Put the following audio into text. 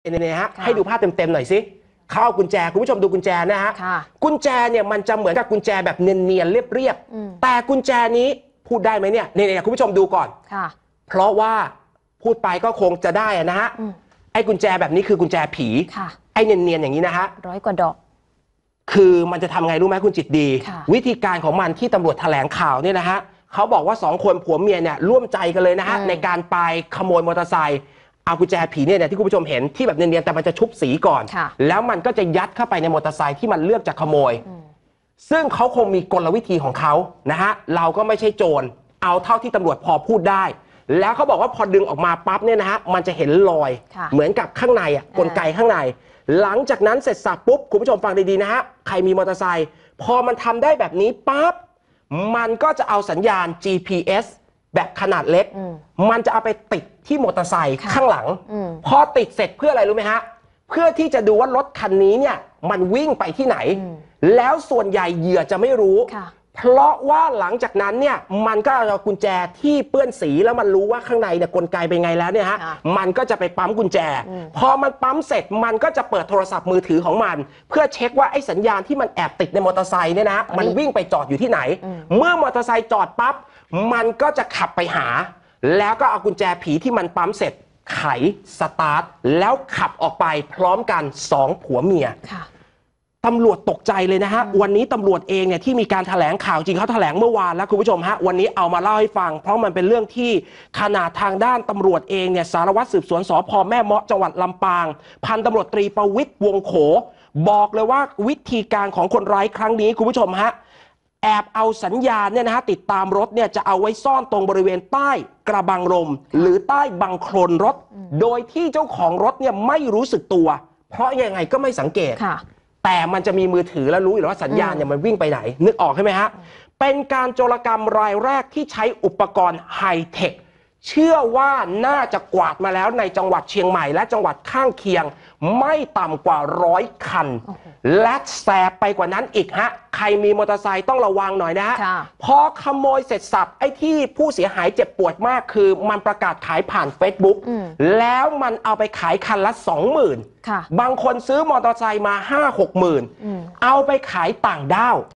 เนี่ยฮะให้ดูภาพเต็มๆหน่อยสิเข้ากุญแจคุณผู้ชมดูกุญแจนะฮะกุญแจเนี่ยมันจะเหมือนกับกุญแจแบบเนียนๆเรียบๆแต่กุญแจนี้พูดได้ไหมเนี่ยคุณผู้ชมดูก่อนเพราะว่าพูดไปก็คงจะได้นะฮะไอ้กุญแจแบบนี้คือกุญแจผีไอ้เนียนๆอย่างนี้นะฮะ 100 กว่าดอกคือมันจะทำไงรู้ไหมคุณจิตดีวิธีการของมันที่ตำรวจแถลงข่าวเนี่ยนะฮะเขาบอกว่า2 คนผัวเมียเนี่ยร่วมใจกันเลยนะฮะในการไปขโมยมอเตอร์ไซค์เอากุญแจผีเนี่ยที่คุณผู้ชมเห็นที่แบบเนียนๆแต่มันจะชุบสีก่อนแล้วมันก็จะยัดเข้าไปในมอเตอร์ไซค์ที่มันเลือกจะขโมยซึ่งเขาคงมีกลวิธีของเขานะฮะเราก็ไม่ใช่โจรเอาเท่าที่ตำรวจพอพูดได้แล้วเขาบอกว่าพอดึงออกมาปั๊บเนี่ยนะฮะมันจะเห็นรอยเหมือนกับข้างในกลไกข้างในหลังจากนั้นเสร็จสับปุ๊บคุณผู้ชมฟังดีๆนะฮะใครมีมอเตอร์ไซค์พอมันทำได้แบบนี้ปั๊บมันก็จะเอาสัญญาณ GPS แบบขนาดเล็กมันจะเอาไปติดที่มอเตอร์ไซค์ข้างหลังพอติดเสร็จเพื่ออะไรรู้ไหมฮะเพื่อที่จะดูว่ารถคันนี้เนี่ยมันวิ่งไปที่ไหนแล้วส่วนใหญ่เหยื่อจะไม่รู้เพราะว่าหลังจากนั้นเนี่ยมันก็เอากุญแจที่เปื้อนสีแล้วมันรู้ว่าข้างในเนี่ยกลไกเป็นไงแล้วเนี่ยฮะมันก็จะไปปั๊มกุญแจพอมันปั๊มเสร็จมันก็จะเปิดโทรศัพท์มือถือของมันเพื่อเช็คว่าไอ้สัญญาณที่มันแอบติดในมอเตอร์ไซค์เนี่ยนะมันวิ่งไปจอดอยู่ที่ไหนเมื่อมอเตอร์ไซค์จอดปั๊บมันก็จะขับไปหาแล้วก็เอากุญแจผีที่มันปั๊มเสร็จไขสตาร์ทแล้วขับออกไปพร้อมกัน2 ผัวเมียตำรวจตกใจเลยนะฮะวันนี้ตำรวจเองเนี่ยที่มีการแถลงข่าวจริงเขาแถลงเมื่อวานแล้วคุณผู้ชมฮะวันนี้เอามาเล่าให้ฟังเพราะมันเป็นเรื่องที่ขนาดทางด้านตำรวจเองเนี่ยสารวัตรสืบสวนสภ.แม่เมาะจังหวัดลำปางพันตำรวจตรีประวิตรวงโขบอกเลยว่าวิธีการของคนร้ายครั้งนี้คุณผู้ชมฮะแอบเอาสัญญาณเนี่ยนะฮะติดตามรถเนี่ยจะเอาไว้ซ่อนตรงบริเวณใต้กระบังลมหรือใต้บังโคลนรถโดยที่เจ้าของรถเนี่ยไม่รู้สึกตัวเพราะยังไงก็ไม่สังเกตแต่มันจะมีมือถือแล้วรู้อยู่ว่าสัญญาณเนี่ยมันวิ่งไปไหนนึกออกใช่ไหมฮะเป็นการโจรกรรมรายแรกที่ใช้อุปกรณ์ไฮเทคเชื่อว่าน่าจะกวาดมาแล้วในจังหวัดเชียงใหม่และจังหวัดข้างเคียงไม่ต่ำกว่า100 คันและแสบไปกว่านั้นอีกฮะใครมีมอเตอร์ไซค์ต้องระวังหน่อยนะฮะพอขโมยเสร็จสับไอ้ที่ผู้เสียหายเจ็บปวดมากคือมันประกาศขายผ่าน Facebook แล้วมันเอาไปขายคันละ 20,000บางคนซื้อมอเตอร์ไซค์มา 5-6 หมื่นเอาไปขายต่างด้าว